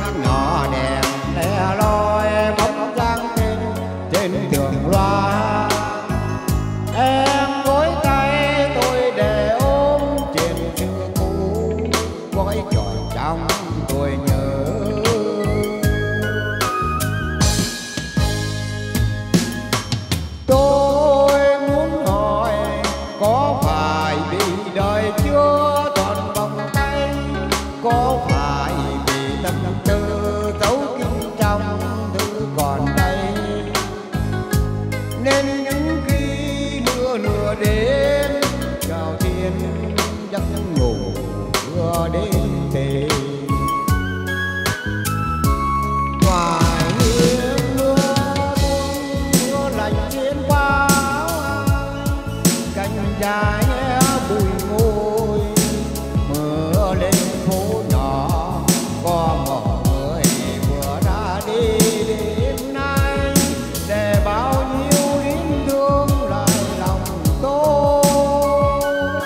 nhỏ đèn le loi bóng dáng trên đường loa. Em gối tay tôi để ôm chuyện xưa cũ, gói tròn trong tôi nhớ. Tôi muốn hỏi có phải vì đời chưa tròn vòng tay, có phải vì tâm tư giấu kín trong thư còn đây, nên những khi mưa nửa đêm chào thiên giấc ngủ chưa đến thì ngoài hiên mưa tuôn mưa lạnh trên vai, cành dài bụi ngồi mưa lên phố nhỏ. Có một người vừa ra đi đêm nay, để bao nhiêu yêu thương lại lòng tôi.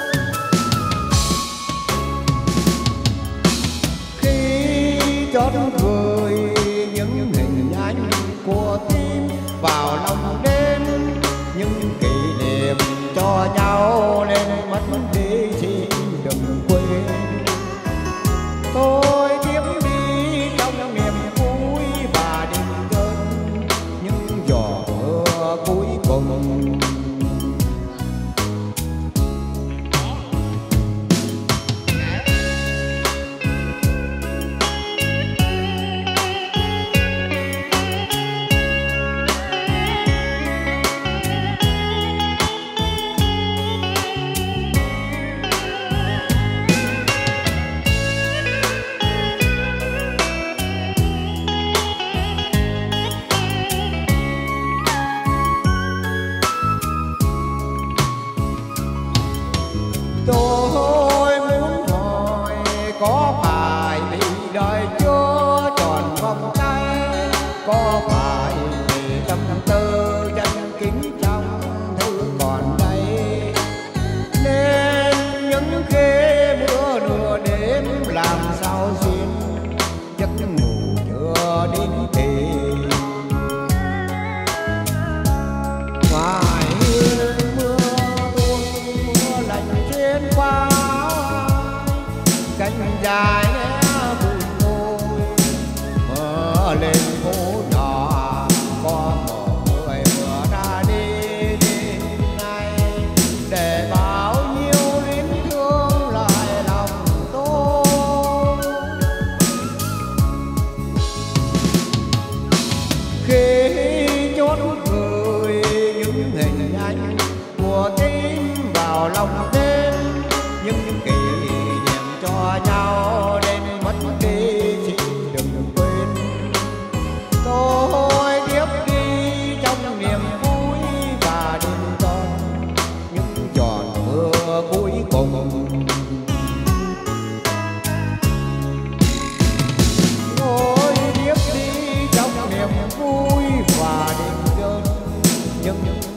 Khi chót gửi những hình ảnh của tim vào lòng đêm, những kỷ niệm cho nhau nên mất đi xin đừng quên. Tôi tiếp đi trong niềm vui và đêm cơn những giọt mưa cuối cùng. Tôi muốn hỏi có phải vì đời chưa tròn vòng tay, có phải vì tâm tư chân kính trong thư còn đây, nên những khi mưa nửa đêm làm sao xin giấc ngủ chưa đến thì ngoài hiên mưa tuôn mưa lạnh trên vai, cánh dài bụi ngồi mưa lên phố nhỏ. Có một người vừa ra đi đêm nay, để bao nhiêu luyến thương lại lòng tôi. Khi chốt gửi những hình ảnh của tim vào lòng đêm, những kỷ niệm cho nhau nên mất đi xin đừng quên. Tôi tiếp đi trong niềm vui và đêm tròn những giọt mưa cuối cùng. Tôi tiếp đi trong niềm vui và đêm tròn những